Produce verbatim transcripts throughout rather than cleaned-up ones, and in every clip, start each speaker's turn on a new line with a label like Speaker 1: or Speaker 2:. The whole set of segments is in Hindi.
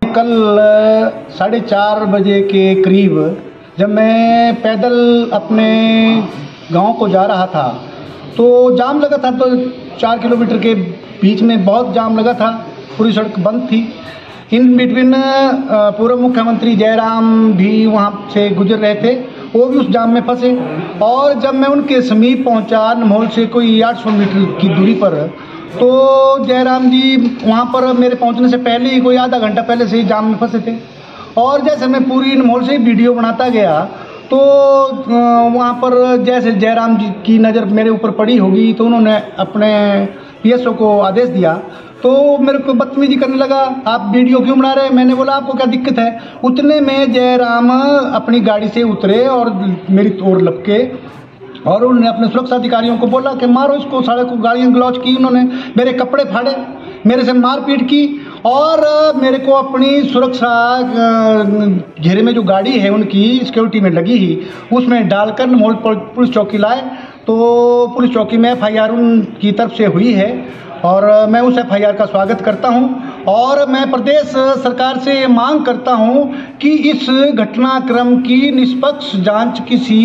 Speaker 1: कल साढ़े चार बजे के करीब जब मैं पैदल अपने गांव को जा रहा था तो जाम लगा था। तो चार किलोमीटर के बीच में बहुत जाम लगा था, पूरी सड़क बंद थी। इन बिटवीन पूर्व मुख्यमंत्री जयराम भी वहाँ से गुजर रहे थे, वो भी उस जाम में फंसे। और जब मैं उनके समीप पहुँचा, नमोल से कोई आठ सौ मीटर की दूरी पर, तो जयराम जी वहाँ पर मेरे पहुँचने से पहले ही, कोई आधा घंटा पहले से ही जाम में फंसे थे। और जैसे मैं पूरी नमोल से वीडियो बनाता गया तो वहाँ पर जैसे जयराम जी की नज़र मेरे ऊपर पड़ी होगी तो उन्होंने अपने पीएसओ को आदेश दिया। तो मेरे को बदतमीजी करने लगा, आप वीडियो क्यों बना रहे हैं? मैंने बोला आपको क्या दिक्कत है? उतने में जयराम अपनी गाड़ी से उतरे और मेरी ओर लपके और उन्होंने अपने सुरक्षा अधिकारियों को बोला कि मारो इसको, साले को गालियाँ गलौज की। उन्होंने मेरे कपड़े फाड़े, मेरे से मारपीट की और मेरे को अपनी सुरक्षा घेरे में जो गाड़ी है उनकी सिक्योरिटी में लगी ही उसमें डालकर नमोल पुलिस चौकी लाए। तो पुलिस चौकी में एफ आई आर उनकी तरफ से हुई है और मैं उस एफ आई आर का स्वागत करता हूं। और मैं प्रदेश सरकार से मांग करता हूं कि इस घटनाक्रम की निष्पक्ष जांच किसी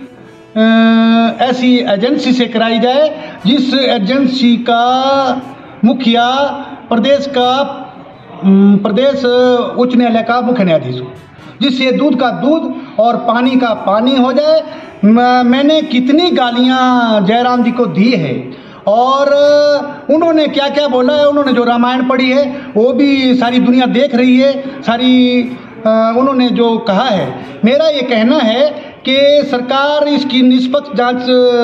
Speaker 1: ऐसी एजेंसी से कराई जाए जिस एजेंसी का मुखिया प्रदेश का प्रदेश उच्च न्यायालय का मुख्य न्यायाधीश हो, जिससे दूध का दूध और पानी का पानी हो जाए। मैंने कितनी गालियां जयराम जी को दी है और उन्होंने क्या क्या बोला है, उन्होंने जो रामायण पढ़ी है वो भी सारी दुनिया देख रही है। सारी उन्होंने जो कहा है, मेरा ये कहना है कि सरकार इसकी निष्पक्ष जांच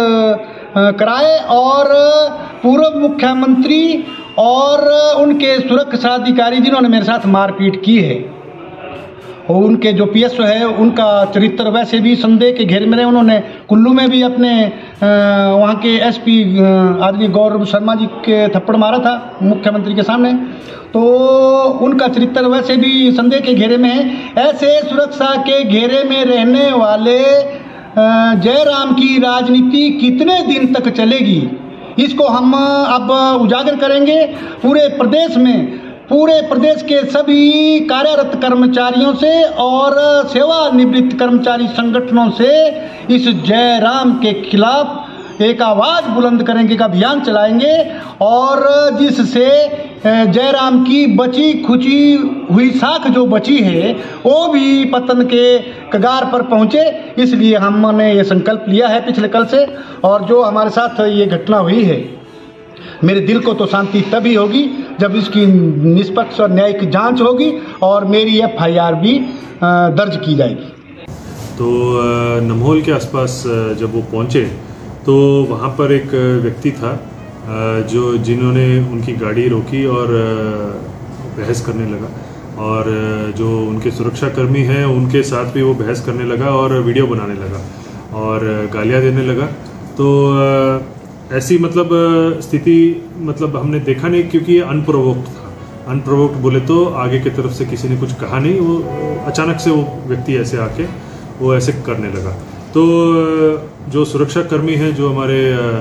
Speaker 1: कराए और पूर्व मुख्यमंत्री और उनके सुरक्षा अधिकारी जिन्होंने मेरे साथ मारपीट की है और उनके जो पीएसओ है उनका चरित्र वैसे भी संदेह के घेरे में रहे। उन्होंने कुल्लू में भी अपने वहाँ के एसपी आदमी गौरव शर्मा जी के थप्पड़ मारा था मुख्यमंत्री के सामने, तो उनका चरित्र वैसे भी संदेह के घेरे में है। ऐसे सुरक्षा के घेरे में रहने वाले जयराम की राजनीति कितने दिन तक चलेगी, इसको हम अब उजागर करेंगे। पूरे प्रदेश में, पूरे प्रदेश के सभी कार्यरत कर्मचारियों से और सेवानिवृत्त कर्मचारी संगठनों से इस जयराम के खिलाफ एक आवाज़ बुलंद करेंगे, एक अभियान चलाएंगे और जिससे जयराम की बची खुची हुई साख जो बची है वो भी पतन के कगार पर पहुंचे। इसलिए हमने ये संकल्प लिया है पिछले कल से। और जो हमारे साथ ये घटना हुई है, मेरे दिल को तो शांति तभी होगी जब इसकी निष्पक्ष और न्यायिक जांच होगी और मेरी एफ आई आर भी दर्ज की जाएगी।
Speaker 2: तो नमोल के आसपास जब वो पहुंचे तो वहाँ पर एक व्यक्ति था जो जिन्होंने उनकी गाड़ी रोकी और बहस करने लगा और जो उनके सुरक्षाकर्मी हैं उनके साथ भी वो बहस करने लगा और वीडियो बनाने लगा और गालियाँ देने लगा। तो ऐसी मतलब स्थिति मतलब हमने देखा नहीं, क्योंकि ये अनप्रोवोक्ड था। अनप्रोवोक्ड बोले तो आगे की तरफ से किसी ने कुछ कहा नहीं, वो अचानक से वो व्यक्ति ऐसे आके वो ऐसे करने लगा। तो जो सुरक्षाकर्मी हैं, जो हमारे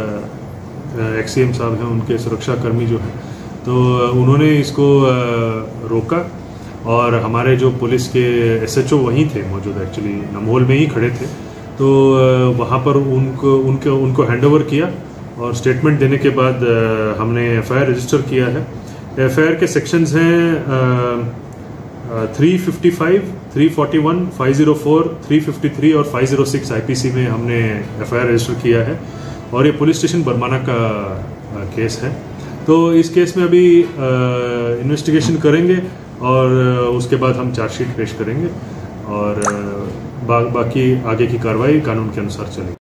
Speaker 2: एक्सीएम साहब हैं, उनके सुरक्षाकर्मी जो हैं, तो उन्होंने इसको रोका और हमारे जो पुलिस के एसएचओ वहीं थे मौजूद, एक्चुअली नमोल में ही खड़े थे। तो वहाँ पर उनको उनके उनको हैंडओवर किया और स्टेटमेंट देने के बाद हमने एफआईआर रजिस्टर किया है। एफआईआर के सेक्शंस हैं three fifty five, three forty one, five zero four, three fifty three और फाइव ज़ीरो सिक्स आईपीसी में हमने एफआईआर रजिस्टर किया है और ये पुलिस स्टेशन बरमाना का केस है। तो इस केस में अभी इन्वेस्टिगेशन करेंगे और उसके बाद हम चार्जशीट पेश करेंगे और बा, बाकी आगे की कार्रवाई कानून के अनुसार चलेगी।